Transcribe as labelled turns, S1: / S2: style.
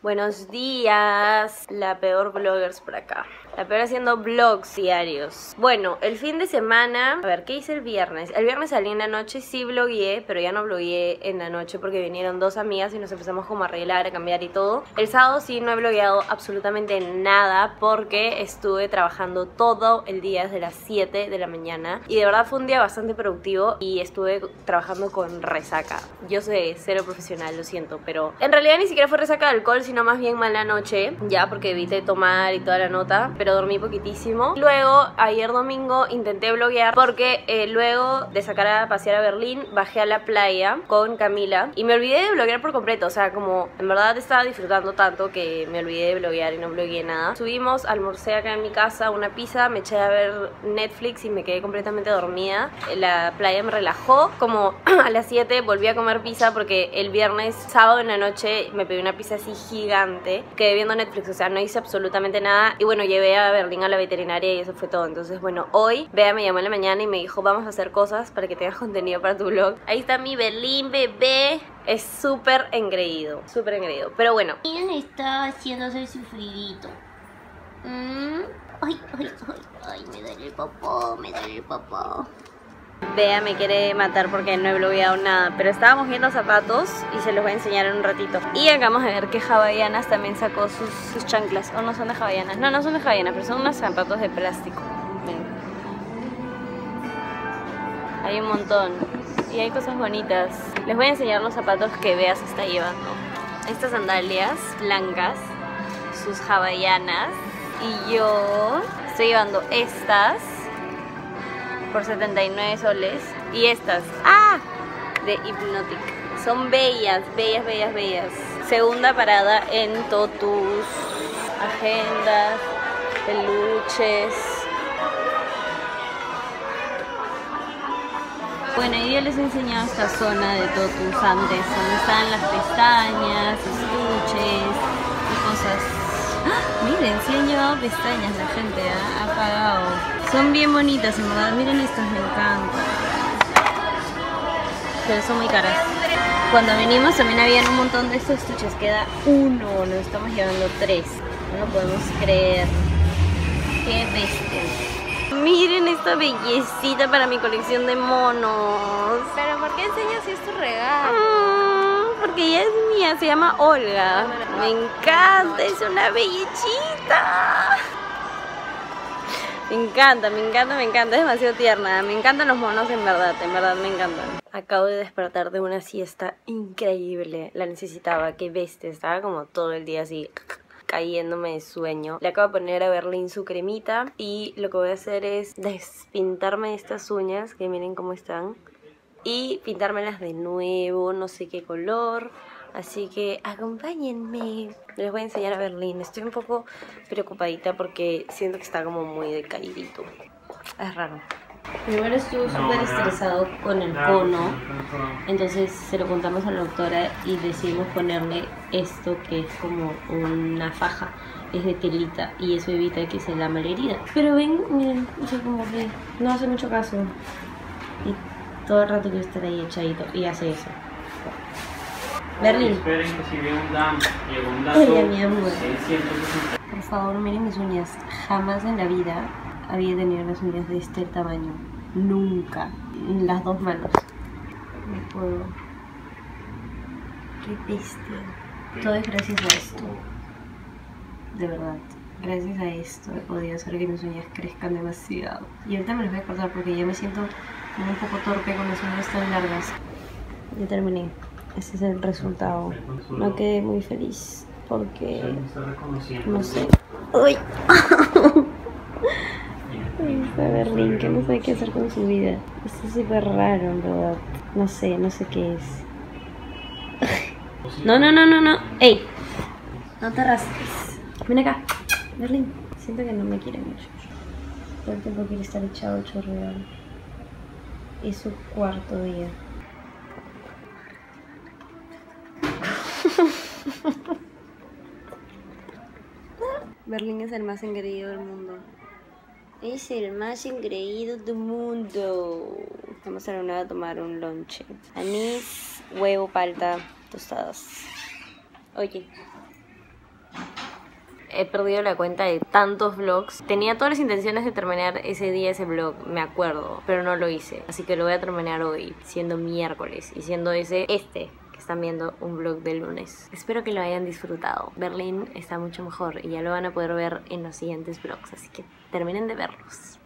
S1: Buenos días, la peor vloggers por acá. La peor haciendo vlogs diarios. Bueno, el fin de semana, a ver, ¿qué hice el viernes? El viernes salí en la noche, sí vlogueé, pero ya no vlogueé en la noche porque vinieron dos amigas y nos empezamos como a arreglar, a cambiar y todo. El sábado sí no he vlogueado absolutamente nada porque estuve trabajando todo el día desde las 7 de la mañana y de verdad fue un día bastante productivo y estuve trabajando con resaca. Yo soy cero profesional, lo siento, pero en realidad ni siquiera fue resaca de alcohol, sino más bien mala noche, ya porque evité tomar y toda la nota, pero dormí poquitísimo. Luego, ayer domingo intenté vloguear porque luego de sacar a pasear a Berlín, bajé a la playa con Camila y me olvidé de vloguear por completo. O sea, como en verdad estaba disfrutando tanto que me olvidé de vloguear y no vlogueé nada. Subimos, almorcé acá en mi casa una pizza, me eché a ver Netflix y me quedé completamente dormida. La playa me relajó. Como a las 7 volví a comer pizza porque el viernes, sábado en la noche, me pedí una pizza así gigante. Quedé viendo Netflix, o sea, no hice absolutamente nada. Y bueno, llevé a Berlín a la veterinaria y eso fue todo. Entonces, bueno, hoy Bea me llamó en la mañana y me dijo, vamos a hacer cosas para que tengas contenido para tu vlog. Ahí está mi Berlín, bebé. Es súper engreído, súper engreído. Pero bueno.
S2: ¿Quién está haciéndose el sufridito? Ay, me duele el popó, me duele el popó.
S1: Bea me quiere matar porque no he vlogueado nada, pero estábamos viendo zapatos y se los voy a enseñar en un ratito. Y acabamos de ver que Havaianas también sacó sus chanclas. O no son de Havaianas, no son de Havaianas, pero son unos zapatos de plástico. Ven. Hay un montón y hay cosas bonitas. Les voy a enseñar los zapatos que Bea se está llevando. Estas sandalias blancas, sus Havaianas, y yo estoy llevando estas por 79 soles. Y estas, de Hypnotic. Son bellas, bellas, bellas, bellas. Segunda parada en Totus, agendas, peluches. Bueno, yo ya les he enseñado esta zona de Totus antes, donde están las pestañas, estuches y cosas. Miren, sí han llevado pestañas la gente, ha pagado. Son bien bonitas, en verdad. Miren estas, me encantan. Pero son muy caras. Cuando venimos también habían un montón de estos estuches. Queda uno, nos estamos llevando 3. No lo podemos creer. Qué bestia. Miren esta bellecita para mi colección de monos.
S2: ¿Pero por qué enseñas si es tu regalo?
S1: Porque ella es mía, se llama Olga. Me encanta, es una bellechita. Me encanta, me encanta, me encanta, es demasiado tierna. Me encantan los monos en verdad me encantan. Acabo de despertar de una siesta increíble. La necesitaba, qué bestia, estaba como todo el día así cayéndome de sueño. Le acabo de poner a Berlín su cremita y lo que voy a hacer es despintarme estas uñas, que miren cómo están, y pintármelas de nuevo, no sé qué color. Así que acompáñenme. Les voy a enseñar a Berlín. Estoy un poco preocupadita porque siento que está como muy decaidito. Es raro. Primero estuvo súper estresado con el cono. Entonces se lo contamos a la doctora y decidimos ponerle esto que es como una faja. Es de telita y eso evita que se lame la herida. Pero ven, miren, eso como que no hace mucho caso. Y todo el rato quiero estar ahí echadito y hace eso. Berlín.
S3: Esperen que si ve un DAM y un
S1: Oye, mi amor.
S3: 660.
S1: Por favor, miren mis uñas. Jamás en la vida había tenido las uñas de este tamaño. Nunca. Las dos manos. No puedo. Qué bestia. Todo es gracias a esto. De verdad. Gracias a esto he podido hacer que mis uñas crezcan demasiado. Y ahorita me las voy a cortar porque ya me siento como un poco torpe con las uñas tan largas. Ya terminé. Ese es el resultado. No quedé muy feliz porque no sé. ¡Uy! Está Berlín, que no sabe qué hacer con su vida. Esto es súper raro, en verdad. No sé qué es. No. ¡Ey! No te rasques. Ven acá. Berlín. Siento que no me quiere mucho. Todo el tiempo quiere estar echado chorreado. Es su cuarto día. Berlín es el más engreído del mundo. Es el más engreído del mundo. Vamos a reunir a tomar un lonche. Anís, huevo, palta, tostadas. Oye, He perdido la cuenta de tantos vlogs. Tenía todas las intenciones de terminar ese día ese vlog, me acuerdo, pero no lo hice. Así que lo voy a terminar hoy, siendo miércoles y siendo que están viendo un vlog de lunes. Espero que lo hayan disfrutado. Berlín está mucho mejor y ya lo van a poder ver en los siguientes vlogs, así que terminen de verlos.